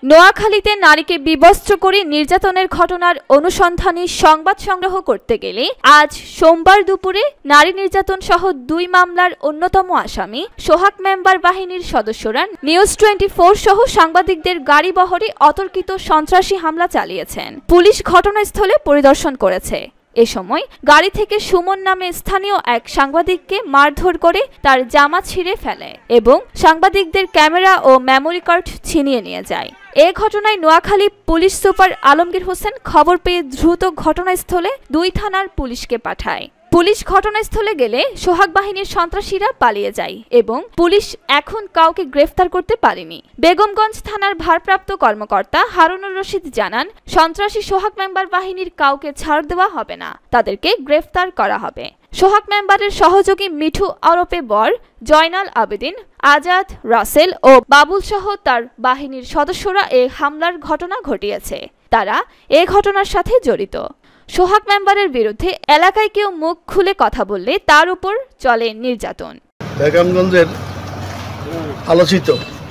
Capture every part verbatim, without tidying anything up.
নোয়াখালীতে নারীকে বিবস্ত্র করে নির্যাতনের ঘটনার অনুসন্ধানী সংবাদ সংগ্রহ করতে গেলে আজ সোমবার দুপুরে নারী নির্যাতন সহ দুই মামলার অন্যতম আসামি সোহাগ মেম্বার বাহিনীর সদস্যরা নিউজ টোয়েন্টি ফোর সহ সাংবাদিকদের গাড়ি বহরে অতর্কিত সন্ত্রাসী হামলা চালিয়েছেন। পুলিশ ঘটনাস্থলে পরিদর্শন করেছে। এ সময় গাড়ি থেকে সুমন নামে স্থানীয় এক সাংবাদিককে মারধর করে তার জামা ছিঁড়ে ফেলে এবং সাংবাদিকদের ক্যামেরা ও মেমোরি কার্ড ছিনিয়ে নিয়ে যায়। এ ঘটনায় নোয়াখালী পুলিশ সুপার আলমগীর হোসেন খবর পেয়ে দ্রুত ঘটনাস্থলে দুই থানার পুলিশকে পাঠায়। পুলিশ ঘটনাস্থলে গেলে সোহাগ বাহিনীর সন্ত্রাসীরা পালিয়ে যায় এবং পুলিশ এখন কাউকে গ্রেফতার করতে পারেনি। বেগমগঞ্জ থানার ভারপ্রাপ্ত কর্মকর্তা হারুনুর রশিদ জানান, সন্ত্রাসী সোহাগ মেম্বার বাহিনীর কাউকে ছাড় দেওয়া হবে না, তাদেরকে গ্রেফতার করা হবে। সোহাগ মেম্বারের সহযোগী মিঠু আরোপে বর, জয়নাল আবেদিন, আজাদ, রাসেল ও বাবুল সহ তার বাহিনীর সদস্যরা এ হামলার ঘটনা ঘটিয়েছে। তারা এ ঘটনার সাথে জড়িত। সোহাগ মেম্বারের বিরুদ্ধে এলাকায় কেউ মুখ খুলে কথা বললে তার উপর চলে নির্যাতন। বেগমগঞ্জের আলোচিত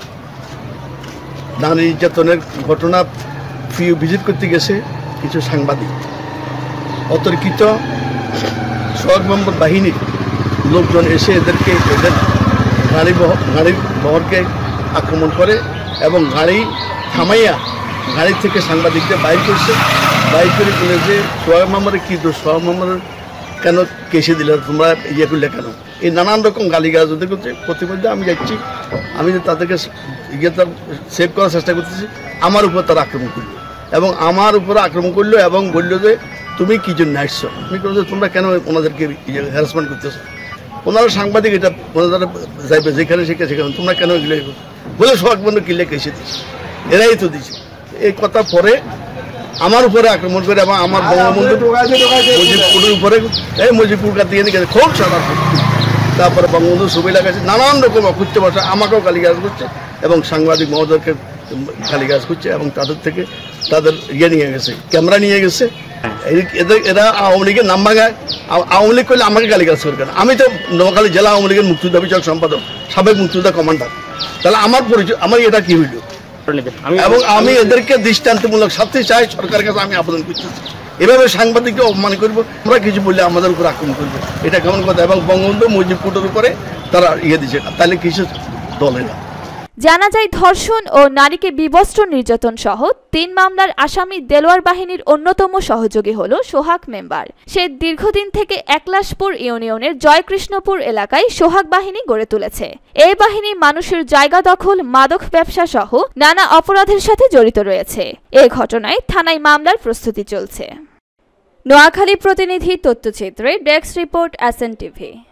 নারী নির্যাতনের ঘটনা ভিজিট করতে গেছে কিছু সাংবাদিক। অতর্কিত সোহাগ মেম্বার বাহিনীর লোকজন এসে এদেরকে এদের গাড়ি গাড়ির বহরকে আক্রমণ করে এবং গাড়ি থামাইয়া গাড়ি থেকে সাংবাদিকদের বাইর করছে। বাইর করে বলে যে সোহাগ মেম্বারের কী দোষ, সোহাগ মেম্বারের কেন কেসে দিলে, তোমরা ইয়ে করলে কেন, এই নানান রকম গালিগালাজ ওদের করছে। প্রতিমধ্যে আমি যাচ্ছি, আমি যে তাদেরকে ইয়ে তার সেভ করার চেষ্টা করতেছি, আমার উপর তারা আক্রমণ করলো এবং আমার উপরে আক্রমণ করলো এবং বললো যে তুমি কী জন্য আসছো। আমি বলছি তোমরা কেন ওনাদেরকে হ্যারাসমেন্ট করতেছো, ওনারা সাংবাদিক, এটা ওনারা যাইবে যেখানে সেখানে সেখানে তোমরা কেন এগুলো বলে সোহাগ মেম্বার কিনলে কেসে দিচ্ছে, এরাই তো দিচ্ছে। এই কথা পরে আমার উপরে আক্রমণ করে এবং আমার বঙ্গবন্ধু মুজিবপুরের উপরে এই মুজিবপুর কাছে গেছে খুব সাদা। তারপরে বঙ্গবন্ধু ছবি লাগাচ্ছে, নানান রকম অকুচ্ছ ভাষা আমাকেও গালিগালাজ করছে এবং সাংবাদিক মহোদয়কে গালিগালাজ করছে এবং তাদের থেকে তাদের ইয়ে নিয়ে গেছে, ক্যামেরা নিয়ে গেছে। এদের এরা আওয়ামী লীগের নাম ভাঙায়, আওয়ামী লীগ করলে আমাকে গালিগালাজ করে কেন? আমি তো নোয়াখালী জেলা আওয়ামী লীগের মুক্তিযোদ্ধা বিষয়ক সম্পাদক, সাবেক মুক্তিযোদ্ধা কমান্ডার। তাহলে আমার পরিচয়, আমার এটা কি হইল? এবং আমি এদেরকে দৃষ্টান্তমূলক শাস্তি চাই, সরকারের কাছে আমি আবেদন করতেছি। এভাবে সাংবাদিককে অপমান করবো, আমরা কিছু বললে আমাদের উপর আক্রমণ করবো, এটা কেমন কথা? এবং বঙ্গবন্ধু মুজিবপুরের উপরে তারা ইয়ে দিচ্ছে, তাহলে কিছু দলে না। জানা যায়, ধর্ষণ ও নারীকে বিবস্ত্র নির্যাতন সহ তিন মামলার আসামি দেলোয়ার বাহিনীর অন্যতম সহযোগী হল সোহাগ মেম্বার। সে দীর্ঘদিন থেকে একলাশপুর ইউনিয়নের জয়কৃষ্ণপুর এলাকায় সোহাগ বাহিনী গড়ে তুলেছে। এই বাহিনী মানুষের জায়গা দখল, মাদক ব্যবসা সহ নানা অপরাধের সাথে জড়িত রয়েছে। এ ঘটনায় থানায় মামলার প্রস্তুতি চলছে। নোয়াখালী প্রতিনিধি তথ্যচিত্রে desk report S N TV.